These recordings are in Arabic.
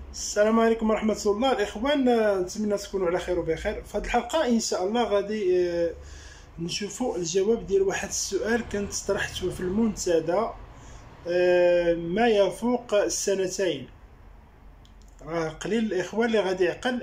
السلام عليكم ورحمة الله الإخوان. نتمنى تكونوا على خير وبخير. في هذه الحلقة إن شاء الله غادي نشوفوا الجواب ديال واحد السؤال كنت طرحته في المنتدى ما يفوق السنتين. قليل الإخوان اللي غادي يعقل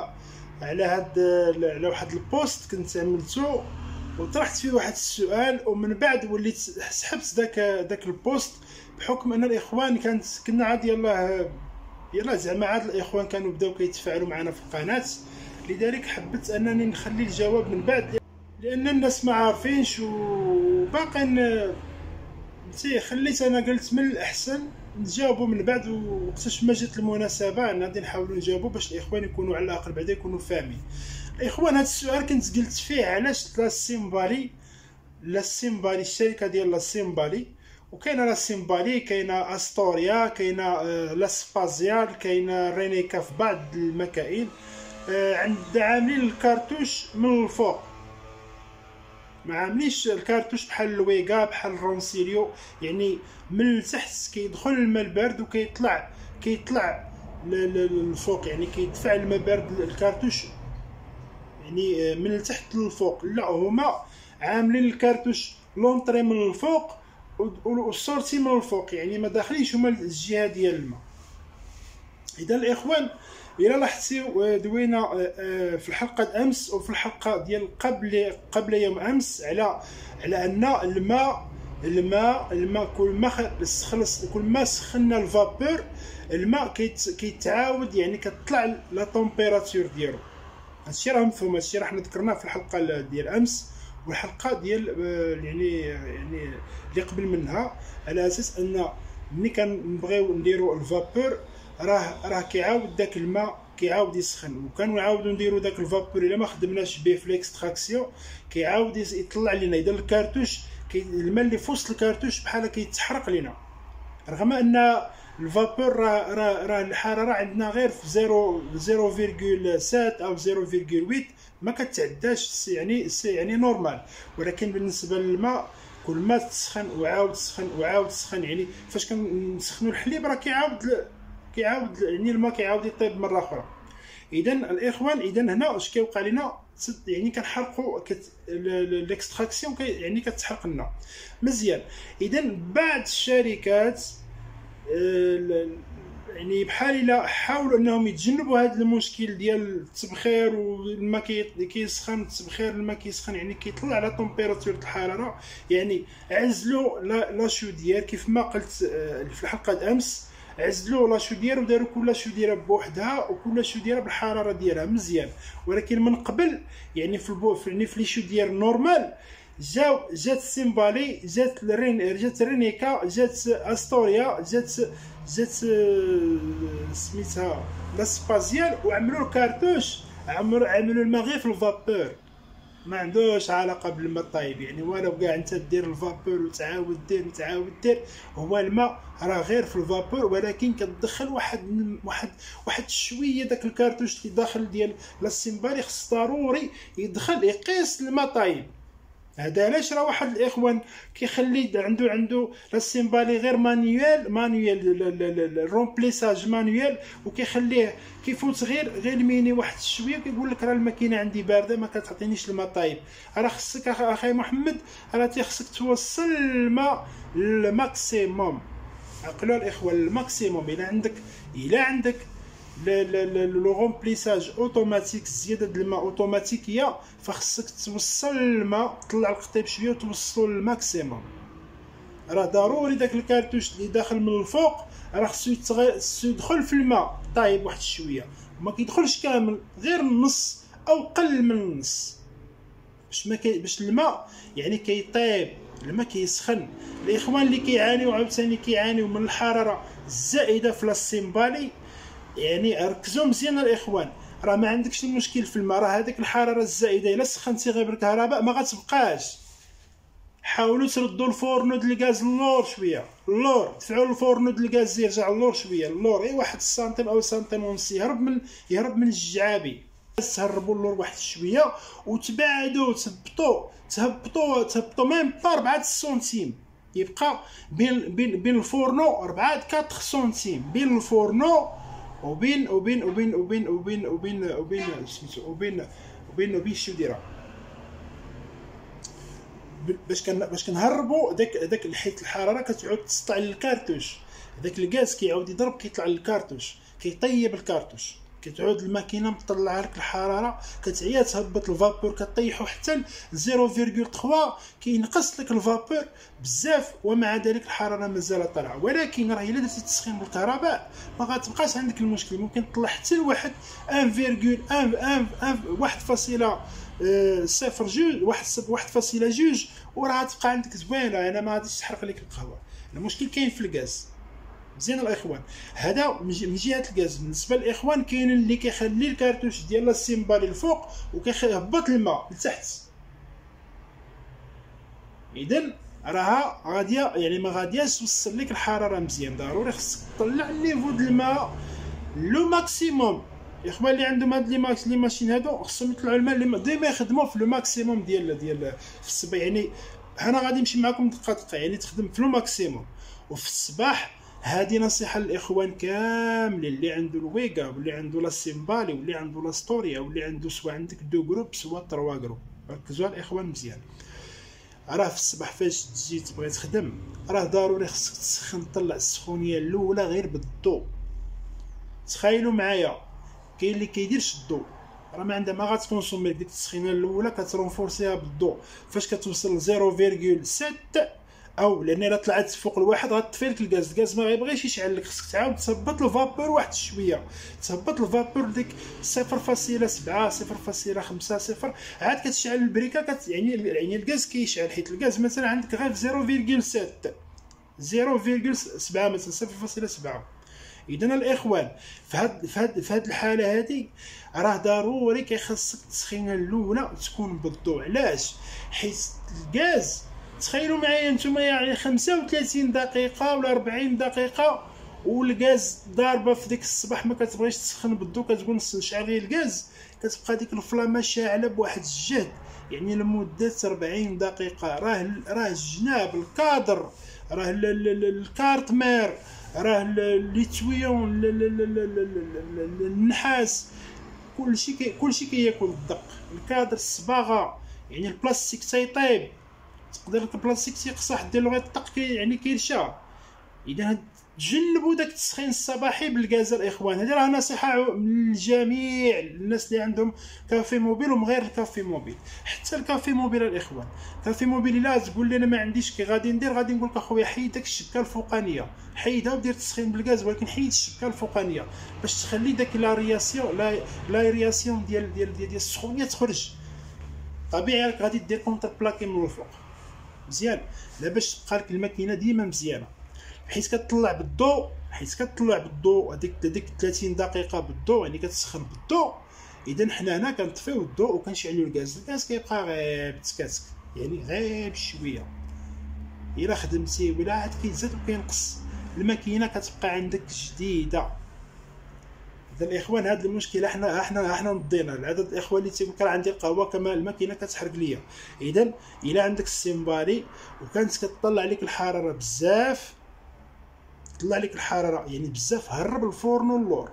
على واحد البوست كنت عملته وطرحت فيه واحد السؤال، ومن بعد وليت سحبت داك البوست بحكم ان الاخوان كنا عاد يلا زعما عاد الاخوان كانوا بداو كيتفاعلوا معنا في القناه، لذلك حبيت انني نخلي الجواب من بعد لان الناس ما عارفينش وباقي خليت انا قلت من الاحسن نجاوبوا من بعد، وقتاش ما جات المناسبه غادي نحاولوا نجاوبوا باش الاخوان يكونوا على الاقل بعدا يكونوا فاهمين. الاخوان هذا السؤال كنت قلت فيه علاش لا سيمبالي الشركه ديال لا سيمبالي، وكاينه لا سيمبالي، كاينه استوريا، كاينه لا سبازيال، كاينه رينيكا في بعض المكائن عند عاملين الكارتوش من الفوق، ما عاملينش الكارتوش بحال الويغا بحال الرونسيليو، يعني من التحت كيدخل الماء البارد وكيطلع للفوق، يعني كيدفع الماء بارد الكارتوش يعني من التحت للفوق. لا هما عاملين الكارتوش لونطري من الفوق والسورتي من الفوق، يعني ما داخلينش هما الجهه ديال الماء. اذا الاخوان الى لاحظتوا دوينا في الحلقه امس وفي الحلقه ديال قبل يوم امس على ان الماء كل ما سخنا الفابور الماء كيتعاود، يعني كتطلع لا طومبيراتور ديالو. هادشي راه مفهوم، هادشي راه حنا ذكرناه في الحلقه ديال امس والحلقه ديال يعني اللي قبل منها، على اساس ان ملي كنبغيو نديرو الفابور راه كيعاود داك الماء كيعاود يسخن، وكنعاودو نديرو داك الفابور الا ما خدمناش به في الاكستراكسيون كيعاود يطلع لنا. اذا الكارتوش الماء اللي في وسط الكارتوش بحال كيتحرق لنا، رغم ان الفابور راه الحراره عندنا غير في 0.7 او 0.8 ما كتعداش، يعني نورمال. ولكن بالنسبه للماء كل ما تسخن وعاود تسخن يعني فاش كنسخنوا الحليب راه كيعاود يعني الماء كيعاود يطيب مره اخرى. اذا الاخوان هنا اش كيوقع لنا، يعني كنحرقوا الاكستراكسيون يعني كتحرق لنا مزيان. اذا بعض الشركات يعني بحال الا حاولوا انهم يتجنبوا هذا المشكل ديال التبخير والماء كيسخن، التبخير الماء كيسخن يعني كيطلع على طومبيراتور الحراره، يعني عزلوا لا شودير كيف ما قلت في الحلقه امس، عزلوا لا شودير وداروا كل شوديره بوحدها وكل شوديره بالحراره ديالها مزيان. ولكن من قبل يعني في لي شودير نورمال جات سيمبالي، جات رينيكا، جات استوريا، جات سميتها لا سبازيال، وعملوا الكارتوش عملوا الماء غير في الفابور، ما عندوش علاقه بالماء الطايب، يعني ولو كاع انت دير الفابور وتعاود دير هو الماء راه غير في الفابور، ولكن كتدخل واحد شويه داك الكارتوش اللي داخل ديال لا سيمبالي خص ضروري يدخل يقيس الماء طايب. هذا علاش راه واحد الاخوان كيخلي عنده لا سيمبالي غير مانيوال الرومبليساج مانيوال، وكيخليه كيفوت غير ميني واحد شويه كيقول لك راه الماكينه عندي بارده ما كتعطينيش الماء طايب. راه خصك اخي محمد راه خصك توصل الماء للماكسيموم. عقلوا الاخوان الماكسيموم. الا عندك لو رومبليساج اوتوماتيك، زياده الماء اوتوماتيكيه، فخصك توصل الماء تطلع القطيب شويه وتوصلو للماكسيموم. راه ضروري داك الكارتوش اللي داخل من الفوق راه خصو يدخل في الماء طايب واحد شويه، وما كيدخلش كامل، غير النص او قل من النص، باش الماء يعني كيطيب، الماء كيسخن. الاخوان اللي كيعانيو عاوتاني من الحراره الزائده في لاسيمبالي، يعني ركزوا مزيان الاخوان، راه ما عندكش المشكل في الماء، راه هذيك الحراره الزائده الا سخنتي غير بالكهرباء ما غتبقاش. حاولوا تردوا الفورنو ديال الغاز للور شويه، اللور دفعوا الفورنو ديال الغاز يرجع للور شويه، اللور غير واحد سنتيم او سنتيم ونص، يهرب من الجعابي. تهربوا اللور واحد شويه وتباعدوا تهبطوا ميم با 4 سنتيم، يبقى بين الفورنو 4 4 سنتيم بين الفورنو وبين شو ديرها باش كنهربوا داك حيت الحراره كتعود تسطع للكارتوش، داك الغاز كيعاود يضرب كيطلع للكارتوش كيطيب الكارتوش، كتعود الماكينه مطلعه لك الحراره كتعيا تهبط الفابور كطيحو حتى ل 0.3 كينقص لك الفابور بزاف، ومع ذلك الحراره مازال طالعه. ولكن راه الا درتي التسخين بالكهرباء ما غتبقاش عندك المشكل، ممكن تطلع حتى لواحد 1.2 وراه تبقى عندك زوينه، انا ما غاديش تحرق لك القهوه. المشكل كاين في الغاز. مزيان الاخوان، هذا من جهه الغاز. بالنسبه للاخوان كاين اللي كيخلي الكارتوش ديال السيمبالي الفوق وكيهبط الماء لتحت، اذا راها غاديه يعني ما غادياش توصل لك الحراره مزيان. ضروري خصك تطلع النيفو د الماء لو ماكسيموم. الاخوان اللي عندهم هاد لي ماشين هادو خصهم يطلعوا الماء ديما يخدموا في لو ماكسيموم ديال في الصباح. يعني انا غادي نمشي معكم دقه يعني تخدم في لو ماكسيموم. وفي الصباح هذه نصيحه للاخوان كاملين اللي عنده الويغا واللي عنده لا سيمبالي واللي عنده لا ستوريا واللي عنده سواء عندك 2 جروب سواء 3 جروب. ركزوا الاخوان مزيان، راه في الصباح فاش تجي تبغي تخدم راه ضروري خصك تسخن، تطلع السخونيه الاولى غير بالضوء. تخيلوا معايا كاين اللي كيديرش الضوء، راه ما عندها ما غاتكونسومي ديك التسخينه الاولى كترونفورسيها بالضوء. فاش كتوصل ل 0.7 او لان الا طلعت فوق الواحد غتطفي لك الغاز ما غيبغيش يشعل لك، خصك تعاود تهبط الفابور واحد شويه، تهبط الفابور ديك 0.7 0.50 عاد كتشعل البريكه يعني الغاز كيشعل، حيت الغاز مثلا عندك غير 0.7 مثلا 0.7. اذا الاخوان في هاد الحاله هذه راه ضروري كيخصك التسخينه الاولى تكون بالضوء. علاش؟ حيت الغاز تخيلوا معايا نتوما يعني 35 دقيقه ولا 40 دقيقه والغاز ضاربه في ديك الصباح ما كتبغيش تسخن بالضوء، كتقول نشعل غير الغاز، كتبقى ديك الفلامه شاعله بواحد الجهد يعني لمده 40 دقيقه. راه الجناب الكادر، راه الكارتمير، راه ليتويون النحاس، كلشي كياكل الدق. الكادر الصباغه يعني البلاستيك تيطيب، تقدر البلاستيك تيقصح دير له غير الطق يعني كيرشى. اذا تجنبوا داك التسخين الصباحي بالغاز الاخوان. هذه راه نصيحه من الجميع الناس اللي عندهم كافي موبيل ومن غير الكافي موبيل. حتى الكافي موبيل الاخوان، كافي موبيل الا تقول لي انا ما عنديش كي غادي ندير، غادي نقول لك اخويا حيد داك الشبكه الفوقانيه، حيدها ودير التسخين بالغاز، ولكن حيد الشبكه الفوقانيه باش تخلي داك لارياسيون ديال السخونيه تخرج. طبيعي راك غادي دير كونتر بلاكي من الفوق مزيان، لا باش تبقى لك الماكينه ديما مزيانه، حيت كتطلع بالضوء هذيك 30 دقيقه بالضوء يعني كتسخن بالضوء. اذا حنا هنا كنطفيو الضوء وكنشعلوا الغاز كيبقى غير بتكاتك يعني غير بشويه. الا خدمتي ولا عاد كيزاد وكينقص الماكينه كتبقى عندك جديده. اذا الاخوان هذا المشكله احنا نضينا العدد الاخوان اللي تيقول راه عندي القهوه كما الماكينه كتحرق ليا. اذا الا عندك السيمبالي وكانت كتطلع لك الحراره بزاف، طلع لك الحراره يعني بزاف، هرب الفورنو اللور.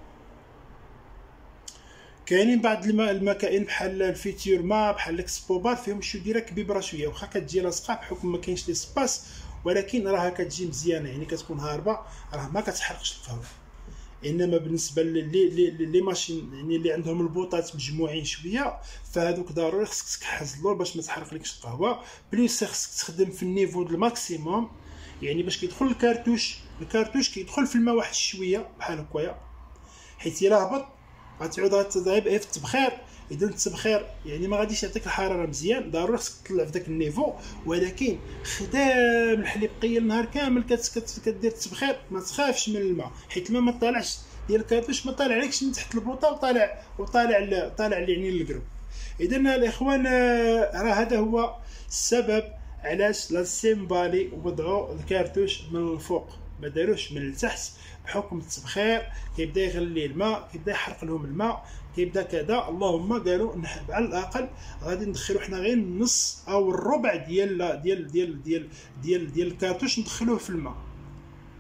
كاينين بعض المكائن بحال الفيتور ما بحال الاكسبوبار فيهم شي ديره كبيبره شويه، واخا كتجي لاصقه بحكم ما كاينش لي سباس، ولكن راها كتجي مزيانه يعني كتكون هاربه، راه ما كتحرقش القهوه. انما بالنسبه لي ماشين يعني اللي عندهم البوطات مجموعين شويه فهذوك ضروري خصك تكحز اللور باش ما تحرقلكش القهوه. بليس خصك تخدم في النيفو د الماكسيموم يعني باش كيدخل الكارتوش كيدخل في الماء واحد شويه بحال هكايا، حيت الا هبط غتعود غتضرب في التبخير. اذا التبخير يعني ما غاديش يعطيك الحراره مزيان، ضروري خصك تطلع في داك النيفو. ولكن خدام الحليب قيل النهار كامل كدير التبخير ما تخافش من الماء، حيت الماء ما طالعش ديال الكارتوش ما طالع عليكش من تحت البوطه وطالع يعني للقرب. اذا الاخوان راه هذا هو السبب علاش لا سيمبالي وضعوا الكارتوش من الفوق ما داروش من التحت، بحكم التبخير كيبدا يغلي الماء، كيبدا يحرق لهم الماء، كيبدا كذا. اللهم قالوا على الاقل غادي ندخلوا حنا غير النص او الربع ديال الكارتوش ندخلوه في الماء.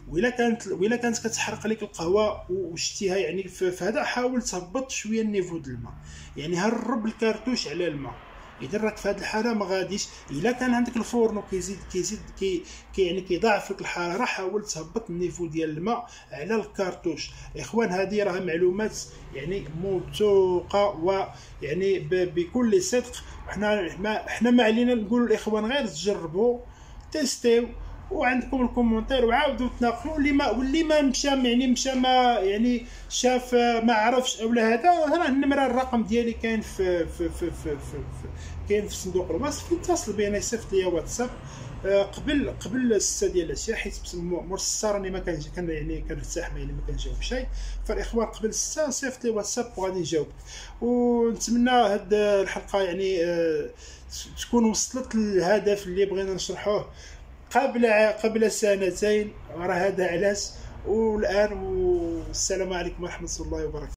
وإلا كانت كتحرق لك القهوه وشتيها يعني في هذا، حاول تهبط شويه النيفو د الماء، يعني هرب الكارتوش على الماء. اذا راك في هذه الحاله ما غاديش. الا كان عندك الفورنو كيزيد يعني كيضاعف لك الحراره، حاول تهبط النيفو ديال الماء على الكارتوش. اخوان هذه راه معلومات يعني موثوقه ويعني بكل صدق. حنا ما علينا نقول الاخوان غير تجربوا تيستيو، وعندكم الكومونتير وعاودوا تناقشوا. واللي ما مشى ما يعني شاف ما عرفش اولا هذا، راه النمره الرقم ديالي كاين كاين في صندوق الوصف، يتصل بينا يصيفط لي واتساب قبل 6 ديال العشيه، حيت مور الساعه راني ما كان يعني كنرتاح، يعني ما كنجاوب شيء. فالاخوان قبل 6 صيفط لي واتساب وغادي نجاوبك. ونتمنى هاد الحلقه يعني تكون وصلت للهدف اللي بغينا نشرحوه قبل سنتين، راه هذا علاش. والان والسلام عليكم ورحمه الله وبركاته.